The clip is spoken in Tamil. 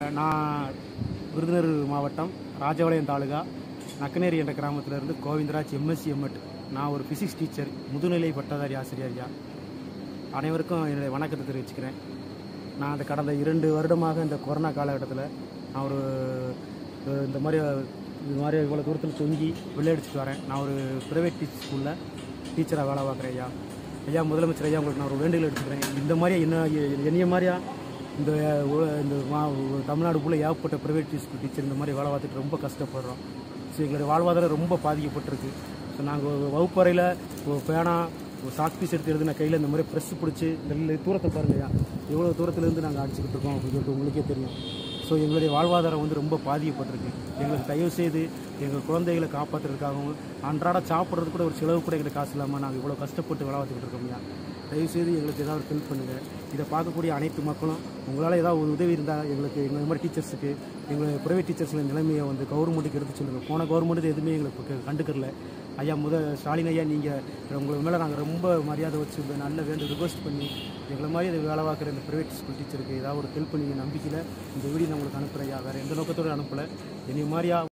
நான் விருதுநகர் மாவட்டம் ராஜபாளையம் தாலுகா நக்கனேரி என்ற கிராமத்திலிருந்து கோவிந்தராஜ் எம்எஸ்சி எம்எட். நான் ஒரு ஃபிசிக்ஸ் டீச்சர், முதுநிலை பட்டதாரி ஆசிரியர். அனைவருக்கும் என்னுடைய வணக்கத்தை தெரிவிச்சுக்கிறேன். நான் அந்த கடந்த 2 வருடமாக இந்த கொரோனா காலகட்டத்தில் நான் இந்த மாதிரி இவ்வளோ தூரத்தில் தொங்கி விளையாடிச்சிட்டு வரேன். நான் ஒரு ப்ரைவேட் ஸ்கூலில் டீச்சராக வேலை பார்க்குறேன். ஐயா முதலமைச்சர் ஐயா, உங்களுக்கு நான் ஒரு வேண்டுகோள் எடுத்துக்கிறேன். இந்த மாதிரியா என்னைய மாதிரியா இந்த தமிழ்நாடு ஃபுல்லாக ஏகப்பட்ட ப்ரைவேட் ஸ்கூல் டீச்சர் இந்த மாதிரி வேலை பார்த்துட்டு ரொம்ப கஷ்டப்படுறோம். ஸோ எங்களுடைய வாழ்வாதாரம் ரொம்ப பாதிக்கப்பட்டிருக்கு. ஸோ நாங்கள் வகுப்பறையில் பேனா சாக் பீஸ் எடுத்து எழுதுன கையில் இந்த மாதிரி ப்ரெஸ் பிடிச்சி இந்த தூரத்தை பாருங்கய்யா, எவ்வளோ தூரத்துலேருந்து நாங்கள் அடிச்சுக்கிட்டு இருக்கோம் அப்படின்னு சொல்லிட்டு உங்களுக்கே தெரியும். ஸோ எங்களுடைய வாழ்வாதாரம் ரொம்ப பாதிக்கப்பட்டிருக்கு. எங்களுக்கு தயவுசெய்து எங்கள் குழந்தைகளை காப்பாற்றுறதுக்காகவும் அன்றாட சாப்பிட்றது கூட ஒரு செலவு கூட எங்களுக்கு காசு இல்லாமல் நாங்கள் இவ்வளோ கஷ்டப்பட்டு வேலை பார்த்துக்கிட்டு இருக்கோம்யா. தயவுசெய்து எங்களுக்கு ஏதாவது ஹெல்ப் பண்ணுங்கள். இதை பார்க்கக்கூடிய அனைத்து மக்களும் உங்களால் ஏதாவது ஒரு உதவி இருந்தால் எங்களுக்கு எங்கள் மாதிரி டீச்சர்ஸுக்கு, எங்கள் ப்ரைவேட் டீச்சர்ஸில் நிலைமையை கவர்மெண்ட்டுக்கு எடுத்து சொல்லுங்கள். போன கவர்மெண்ட்டு எதுவுமே எங்களுக்கு கண்டுக்கல. ஐயா ஸ்டாலின் ஐயா, நீங்கள் உங்களுக்கு மேலே நாங்கள் ரொம்ப மரியாதை வச்சு நல்ல ரிக்வெஸ்ட் பண்ணி எங்களை மாதிரி வேலை பார்க்குற இந்த ப்ரைவேட் ஸ்கூல் டீச்சருக்கு ஏதாவது ஒரு ஹெல்ப் பண்ணி நம்பிக்கையில் இந்த வீடியோ நான் உங்களுக்கு அனுப்புகிறேன். வேறு எந்த நோக்கத்தோடு அனுப்பலை. என்னை மாதிரியா